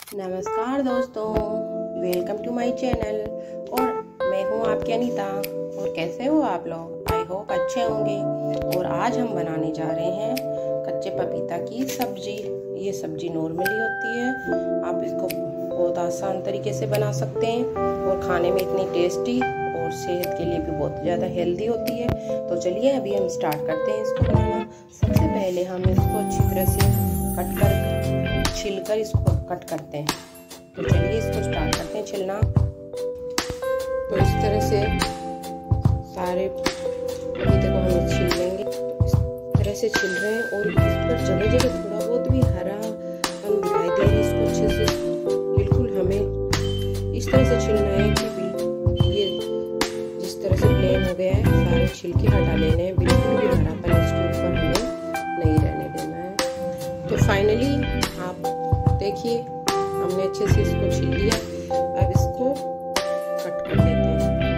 नमस्कार दोस्तों, welcome to my channel. और मैं हूँ आपकी अनीता। और कैसे हो आप लोग? आई होप अच्छे होंगे। और आज हम बनाने जा रहे हैं कच्चे पपीता की सब्जी। ये सब्जी नॉर्मली होती है, आप इसको बहुत आसान तरीके से बना सकते हैं और खाने में इतनी टेस्टी और सेहत के लिए भी बहुत ज़्यादा हेल्दी होती है। तो चलिए अभी हम स्टार्ट करते हैं इसको बनाना। सबसे पहले हम इसको अच्छी तरह से कट कर छिलकर इसको कट करते हैं। तो चलिए इसको स्टार्ट करते हैं छिलना। तो इस तरह से सारे पपीते को हम छील लेंगे। इस तरह से छिल रहे हैं और इस पर जगह जगह थोड़ा बहुत भी हरापन दिखाई दे रहा है। इसको अच्छे से बिल्कुल हमें इस तरह से छिलना है कि ये जिस तरह से प्लेन हो गया है सारे छिलके हटा लेने हैं। बिल्कुल भी हरापन इसके ऊपर हमें नहीं रहने देना है। तो फाइनली आप देखिए हमने अच्छे से इसको छील लिया। अब इसको कट कर लेते हैं।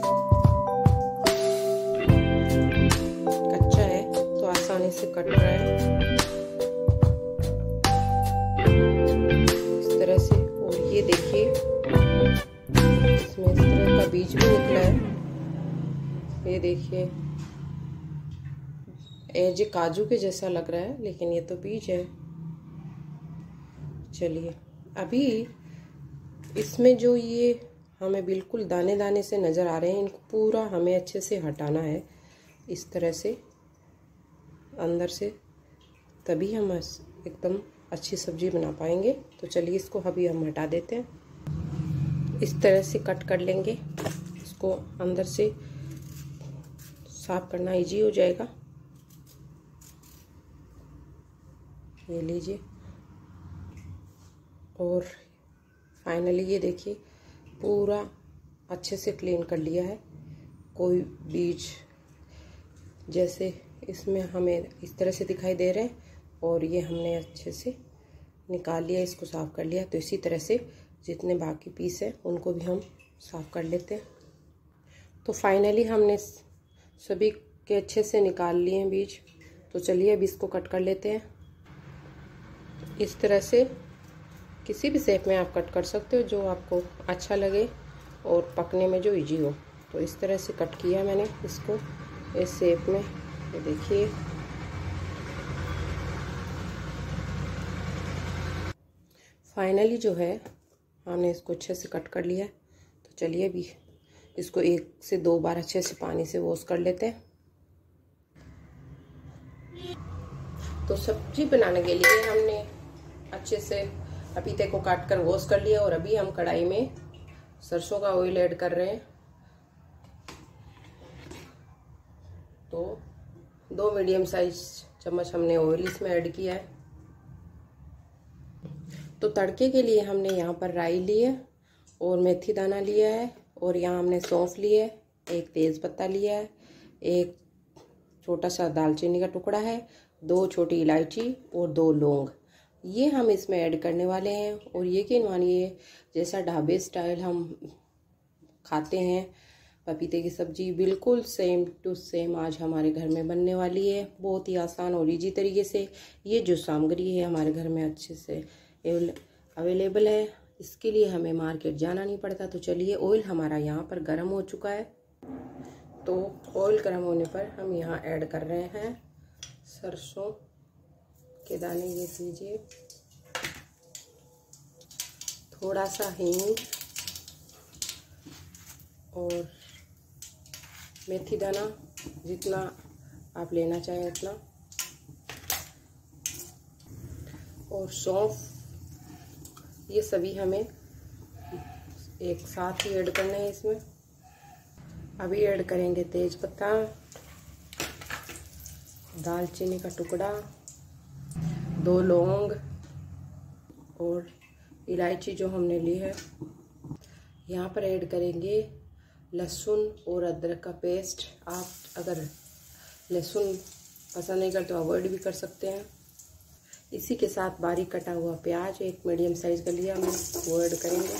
कच्चा है तो आसानी से कट रहा है इस तरह से। और ये देखिए इसमें इस तरह का बीज भी निकला है। ये देखिए ये काजू के जैसा लग रहा है लेकिन ये तो बीज है। चलिए अभी इसमें जो ये हमें बिल्कुल दाने दाने से नज़र आ रहे हैं, इनको पूरा हमें अच्छे से हटाना है इस तरह से अंदर से, तभी हम एकदम अच्छी सब्जी बना पाएंगे। तो चलिए इसको अभी हम हटा देते हैं। इस तरह से कट कर लेंगे। इसको अंदर से साफ करना इजी हो जाएगा। ये लीजिए। और फाइनली ये देखिए पूरा अच्छे से क्लीन कर लिया है। कोई बीज जैसे इसमें हमें इस तरह से दिखाई दे रहे हैं और ये हमने अच्छे से निकाल लिया, इसको साफ़ कर लिया। तो इसी तरह से जितने बाकी पीस हैं उनको भी हम साफ़ कर लेते हैं। तो फाइनली हमने सभी के अच्छे से निकाल लिए हैं बीज। तो चलिए अब इसको कट कर लेते हैं। इस तरह से किसी भी शेप में आप कट कर सकते हो जो आपको अच्छा लगे और पकने में जो इजी हो। तो इस तरह से कट किया मैंने इसको इस शेप में। ये देखिए फाइनली जो है हमने इसको अच्छे से कट कर लिया है। तो चलिए अभी इसको 1 से 2 बार अच्छे से पानी से वॉश कर लेते हैं। तो सब्जी बनाने के लिए हमने अच्छे से पपीते को काट कर वॉश कर लिया और अभी हम कढ़ाई में सरसों का ऑयल ऐड कर रहे हैं। तो 2 मीडियम साइज चम्मच हमने ऑयल इसमें ऐड किया है। तो तड़के के लिए हमने यहाँ पर राई ली है और मेथी दाना लिया है और यहाँ हमने सौंफ ली है, 1 तेज पत्ता लिया है, 1 छोटा सा दालचीनी का टुकड़ा है, 2 छोटी इलायची और 2 लौंग। ये हम इसमें ऐड करने वाले हैं। और यकीन मानिए जैसा ढाबे स्टाइल हम खाते हैं पपीते की सब्जी, बिल्कुल सेम टू सेम आज हमारे घर में बनने वाली है। बहुत ही आसान और इजी तरीके से। ये जो सामग्री है हमारे घर में अच्छे से अवेलेबल है, इसके लिए हमें मार्केट जाना नहीं पड़ता। तो चलिए ऑयल हमारा यहाँ पर गर्म हो चुका है। तो ऑयल गर्म होने पर हम यहाँ ऐड कर रहे हैं सरसों के दाने। ये लीजिए, थोड़ा सा हींग और मेथी दाना, जितना आप लेना चाहें उतना, और सौंफ। ये सभी हमें एक साथ ही ऐड करना है इसमें। अभी ऐड करेंगे तेज पत्ता, दालचीनी का टुकड़ा, 2 लौंग और इलायची जो हमने ली है। यहाँ पर ऐड करेंगे लहसुन और अदरक का पेस्ट। आप अगर लहसुन पसंद नहीं करते तो अवॉइड भी कर सकते हैं। इसी के साथ बारीक कटा हुआ प्याज 1 मीडियम साइज का लिया हमने, वो ऐड करेंगे।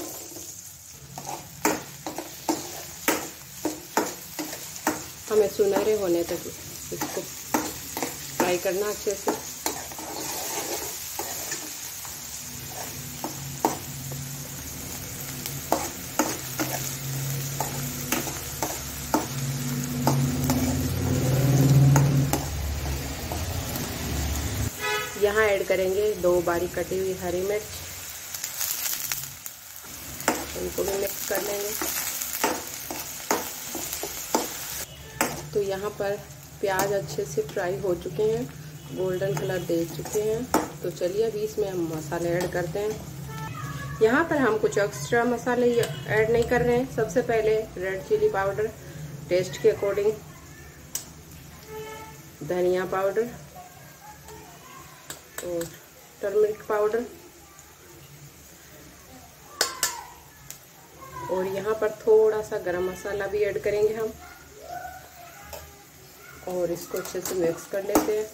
हमें सुनहरे होने तक इसको फ्राई फ्राई करना अच्छे से। यहाँ ऐड करेंगे 2 बारीक कटी हुई हरी मिर्च, इनको भी मिक्स कर लेंगे। तो यहाँ पर प्याज अच्छे से फ्राई हो चुके हैं, गोल्डन कलर दे चुके हैं। तो चलिए अभी इसमें हम मसाले ऐड करते हैं। यहाँ पर हम कुछ एक्स्ट्रा मसाले ऐड नहीं कर रहे हैं। सबसे पहले रेड चिली पाउडर टेस्ट के अकॉर्डिंग, धनिया पाउडर और टर्मरिक पाउडर, और यहाँ पर थोड़ा सा गरम मसाला भी ऐड करेंगे हम, और इसको अच्छे से मिक्स कर लेते हैं।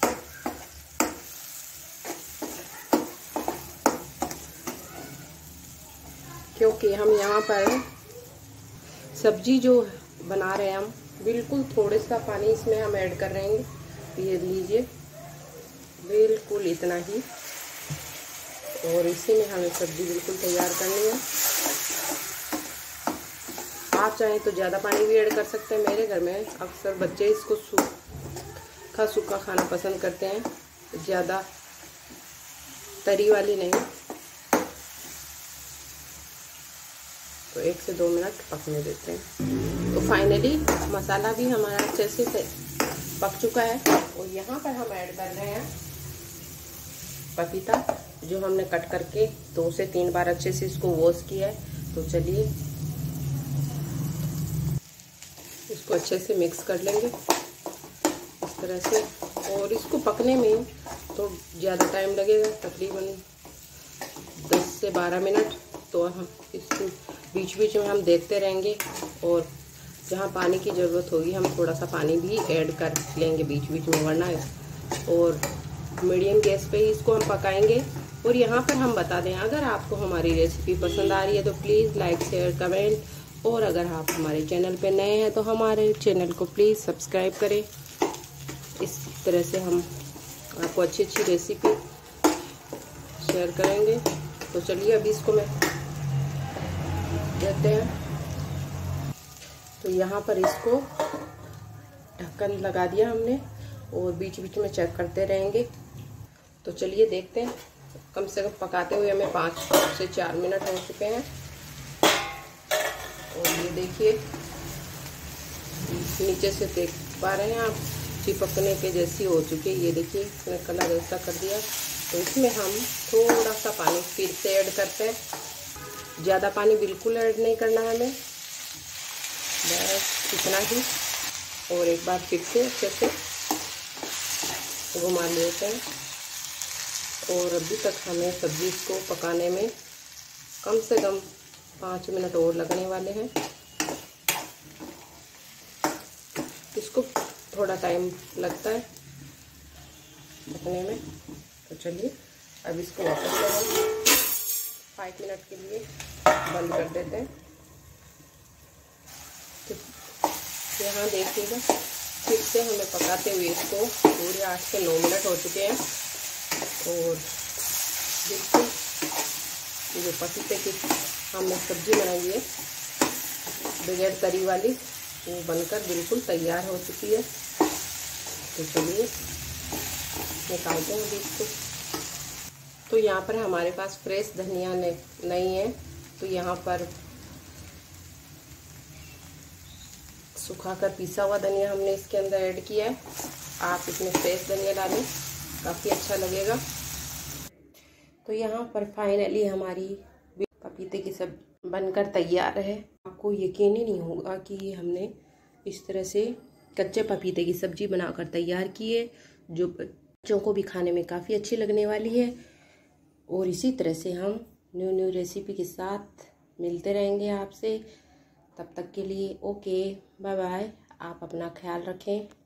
क्योंकि हम यहाँ पर सब्जी जो बना रहे हैं, हम बिल्कुल थोड़े सा पानी इसमें हम ऐड कर रहे हैं। ये लीजिए, बिल्कुल इतना ही, और इसी में हमें सब्जी बिल्कुल तैयार करनी है। आप चाहें तो ज़्यादा पानी भी ऐड कर सकते हैं। मेरे घर में अक्सर बच्चे इसको सूखा सूखा खाना पसंद करते हैं, ज़्यादा तरी वाली नहीं। तो 1 से 2 मिनट पकने देते हैं। तो फाइनली मसाला भी हमारा अच्छे से पक चुका है, और यहाँ पर हम ऐड कर रहे हैं पपीता, जो हमने कट करके 2 से 3 बार अच्छे से इसको वॉश किया है। तो चलिए इसको अच्छे से मिक्स कर लेंगे इस तरह से, और इसको पकने में तो ज़्यादा टाइम लगेगा, तकरीबन 10 से 12 मिनट। तो हम इस बीच बीच में हम देखते रहेंगे, और जहाँ पानी की ज़रूरत होगी हम थोड़ा सा पानी भी ऐड कर लेंगे बीच बीच में, वरना और मीडियम गैस पे ही इसको हम पकाएंगे। और यहाँ पर हम बता दें, अगर आपको हमारी रेसिपी पसंद आ रही है तो प्लीज़ लाइक शेयर कमेंट, और अगर आप हमारे चैनल पे नए हैं तो हमारे चैनल को प्लीज़ सब्सक्राइब करें। इस तरह से हम आपको अच्छी अच्छी रेसिपी शेयर करेंगे। तो चलिए अभी इसको मैं देते हैं। तो यहाँ पर इसको ढक्कन लगा दिया हमने, और बीच बीच में चेक करते रहेंगे। तो चलिए देखते हैं, कम से कम पकाते हुए हमें 5 से 4 मिनट हो चुके हैं। और ये देखिए, नीचे से देख पा रहे हैं आप, चिपकने के जैसी हो चुकी है। ये देखिए, इसने कलर ऐसा कर दिया। तो इसमें हम थोड़ा सा पानी फिर से ऐड करते हैं। ज़्यादा पानी बिल्कुल ऐड नहीं करना है हमें, बस इतना ही। और एक बार फिर से अच्छे से घुमा लेते हैं। और अभी तक हमें सब्जी को पकाने में कम से कम 5 मिनट और लगने वाले हैं। इसको थोड़ा टाइम लगता है पकने में। तो चलिए अब इसको वापस से 5 मिनट के लिए बंद कर देते हैं। तो यहाँ देखिएगा, फिर से हमें पकाते हुए इसको पूरे 8 से 9 मिनट हो चुके हैं। और बिल्कुल ये जो पपीते की हमने सब्जी बनाई है बगैर तरी वाली, वो बनकर बिल्कुल तैयार हो चुकी है। तो चलिए निकालते हैं अभी इसको। तो यहाँ पर हमारे पास फ्रेश धनिया नहीं है, तो यहाँ पर सुखाकर पीसा हुआ धनिया हमने इसके अंदर ऐड किया है। आप इसमें फ्रेश धनिया डालें, काफ़ी अच्छा लगेगा। तो यहाँ पर फाइनली हमारी पपीते की सब्जी बनकर तैयार है। आपको यकीन ही नहीं होगा कि हमने इस तरह से कच्चे पपीते की सब्जी बनाकर तैयार की है, जो बच्चों को भी खाने में काफ़ी अच्छी लगने वाली है। और इसी तरह से हम न्यू रेसिपी के साथ मिलते रहेंगे आपसे। तब तक के लिए ओके, बाय बाय। आप अपना ख्याल रखें।